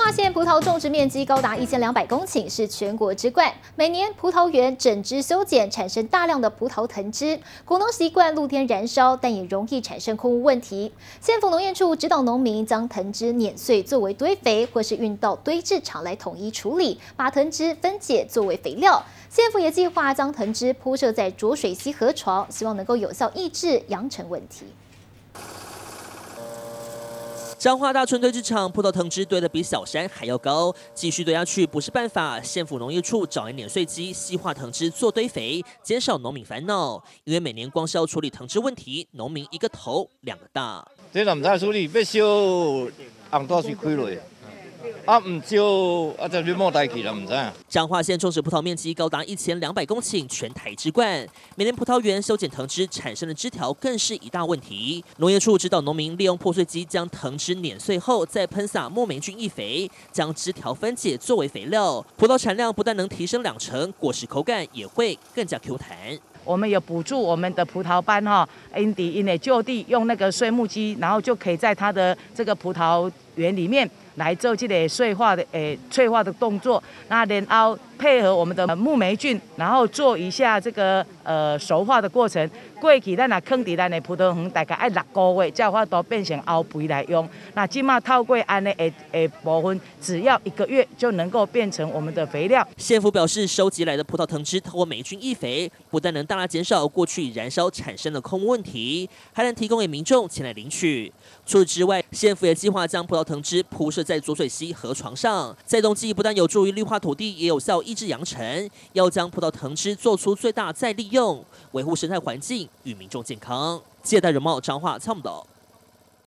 化县葡萄种植面积高达1200公顷，是全国之冠。每年葡萄园整枝修剪，产生大量的葡萄藤枝。果农习惯露天燃烧，但也容易产生空污问题。县府农业处指导农民将藤枝碾碎作为堆肥，或是运到堆置场来统一处理，把藤枝分解作为肥料。县府也计划将藤枝铺设在浊水溪河床，希望能够有效抑制扬尘问题。 彰化大村堆置场葡萄藤枝堆得比小山还要高，继续堆下去不是办法。县府农业处找来碾碎机，细化藤枝做堆肥，减少农民烦恼。因为每年光是要处理藤枝问题，农民一个头两个大。 这若唔知处理，要烧红大水开落。 啊，唔少啊，就你莫代去啦，唔知啊。 彰化县种植葡萄面积高达1200公顷，全台之冠。每年葡萄园修剪藤枝产生的枝条更是一大问题。农业处指导农民利用破碎机将藤枝碾碎后，再喷洒木霉菌易肥，将枝条分解作为肥料。葡萄产量不但能提升2成，果实口感也会更加 Q 弹。 我们有补助我们的葡萄班因的就地用那个碎木机，然后就可以在它的这个葡萄园里面来做这个碎化的动作。那然后配合我们的木霉菌，然后做一下这个熟化的过程。过去咱若放伫咱的葡萄园大概要6个月，才有法度变成后皮来用。那今嘛透过安的部分，只要1个月就能够变成我们的肥料。 县府表示，收集来的葡萄藤枝透过霉菌易肥，不但能大大减少过去燃烧产生的空污问题，还能提供给民众前来领取。除此之外，县府也计划将葡萄藤枝铺设在浊水溪河床上，再动剂不但有助于绿化土地，也有效抑制扬尘。要将葡萄藤枝做出最大再利用，维护生态环境与民众健康。记者戴仁茂彰化参报道。